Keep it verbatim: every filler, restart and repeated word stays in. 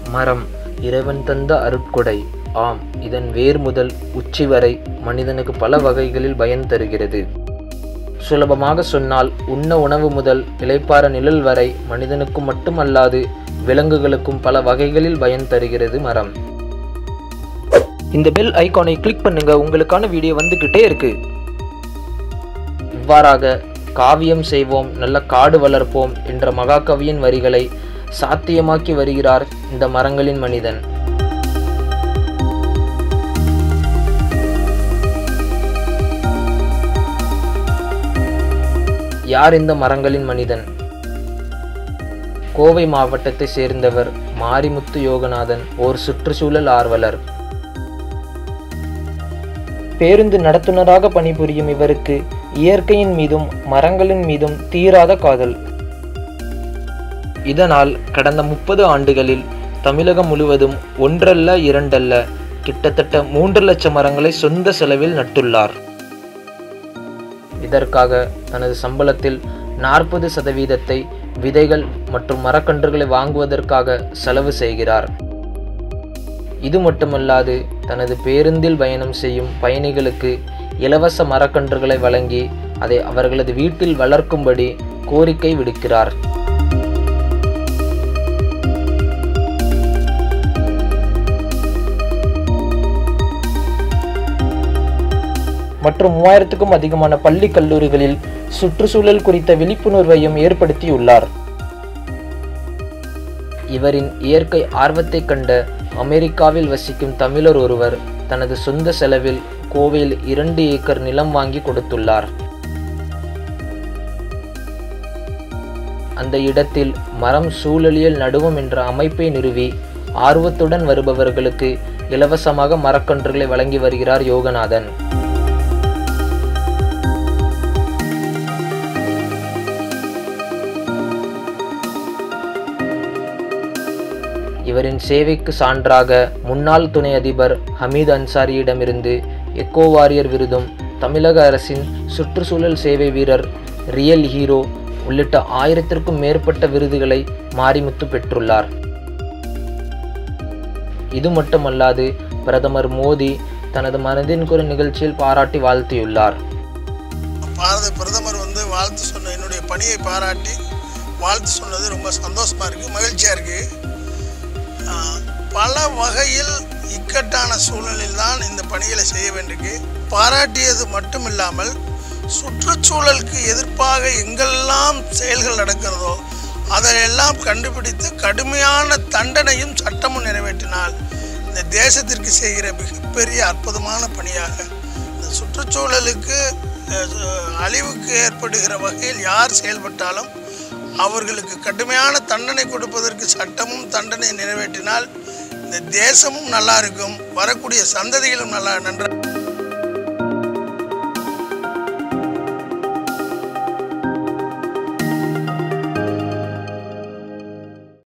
மரம் இறைவன் தந்த அருட்கொடை. ஆம், இதன் வேர் முதல் உச்சி வரை மனிதனுக்கு பல வகைகளில் பயன் தருகிறது. சுலபமாக சொன்னால், உண்ண உணவு முதல் இளைப்பாற நிழல் வரை மனிதனுக்கு மட்டுமல்லாது விலங்குகளுக்கும் பல வகைகளில் பயன் தருகிறது மரம். இந்த பெல் ஐகானை கிளிக் பண்ணுங்க, உங்களுக்கான வீடியோ வந்துகிட்டே இருக்கு. இவ்வாறாக காவியம் செய்வோம், நல்ல காடு வளர்ப்போம் என்ற மகாகவியின் வரிகளை சாத்தியமாக்கி வருகிறார் இந்த மரங்களின் மனிதன். யார் இந்த மரங்களின் மனிதன்? கோவை மாவட்டத்தை சேர்ந்தவர் மாரிமுத்து யோகநாதன், ஓர் சுற்றுச்சூழல் ஆர்வலர். பேருந்து நடத்துனராக பணிபுரியும் இவருக்கு இயற்கையின் மீதும் மரங்களின் மீதும் தீராத காதல். இதனால் கடந்த முப்பது ஆண்டுகளில் தமிழகம் முழுவதும் ஒன்றல்ல இரண்டல்ல கிட்டத்தட்ட மூன்று லட்சம் மரங்களை சொந்த செலவில் நட்டுள்ளார். இதற்காக தனது சம்பளத்தில் நாற்பது சதவீதத்தை விதைகள் மற்றும் மரக்கன்றுகளை வாங்குவதற்காக செலவு செய்கிறார். இது மட்டுமல்லாது தனது பேருந்தில் பயணம் செய்யும் பயணிகளுக்கு இலவச மரக்கன்றுகளை வழங்கி அதை அவர்களது வீட்டில் வளர்க்கும்படி கோரிக்கை விடுக்கிறார். மற்றும் மூவாயிரத்துக்கும் அதிகமான பள்ளி கல்லூரிகளில் சுற்றுச்சூழல் குறித்த விழிப்புணர்வையும் ஏற்படுத்தியுள்ளார். இவரின் இயற்கை ஆர்வத்தை கண்ட அமெரிக்காவில் வசிக்கும் தமிழர் ஒருவர் தனது சொந்த செலவில் கோவையில் இரண்டு ஏக்கர் நிலம் வாங்கி கொடுத்துள்ளார். அந்த இடத்தில் மரம் சூழலியல் நடுவம் என்ற அமைப்பை நிறுவி ஆர்வத்துடன் வருபவர்களுக்கு இலவசமாக மரக்கன்றுகளை வழங்கி வருகிறார் யோகநாதன். இவரின் சேவைக்கு சான்றாக முன்னாள் துணை அதிபர் ஹமீத் அன்சாரியிடமிருந்து எக்கோ வாரியர் விருதும், தமிழக அரசின் சுற்றுச்சூழல் சேவை வீரர், ரியல் ஹீரோ உள்ளிட்ட ஆயிரத்திற்கும் மேற்பட்ட விருதுகளை மாரிமுத்து பெற்றுள்ளார். இது மட்டுமல்லாது பிரதமர் மோடி தனது மனதின் குரல் நிகழ்ச்சியில் பாராட்டி வாழ்த்தியுள்ளார். பாரத பிரதமர் வந்து வாழ்த்து சொன்ன என்னுடைய பணியை பாராட்டி வாழ்த்து சொன்னது ரொம்ப சந்தோஷமா இருக்கு, மகிழ்ச்சியா இருக்கு. பல வகையில் இக்கட்டான சூழலில் தான் இந்த பணிகளை செய்ய வேண்டியிருக்கு. பாராட்டியது மட்டும் இல்லாமல் சுற்றுச்சூழலுக்கு எதிர்ப்பாக எங்கெல்லாம் செயல்கள் நடக்கிறதோ அதையெல்லாம் கண்டுபிடித்து கடுமையான தண்டனையும் சட்டமும் நிறைவேற்றினால் இந்த தேசத்திற்கு செய்கிற மிகப்பெரிய அற்புதமான பணியாக இந்த சுற்றுச்சூழலுக்கு அழிவுக்கு ஏற்படுகிற வகையில் யார் செயல்பட்டாலும் அவர்களுக்கு கடுமையான தண்டனை கொடுப்பதற்கு சட்டமும் தண்டனை நிறைவேற்றினால் இந்த தேசமும் நல்லா இருக்கும், வரக்கூடிய சந்ததிகளும் நல்லா நன்றாக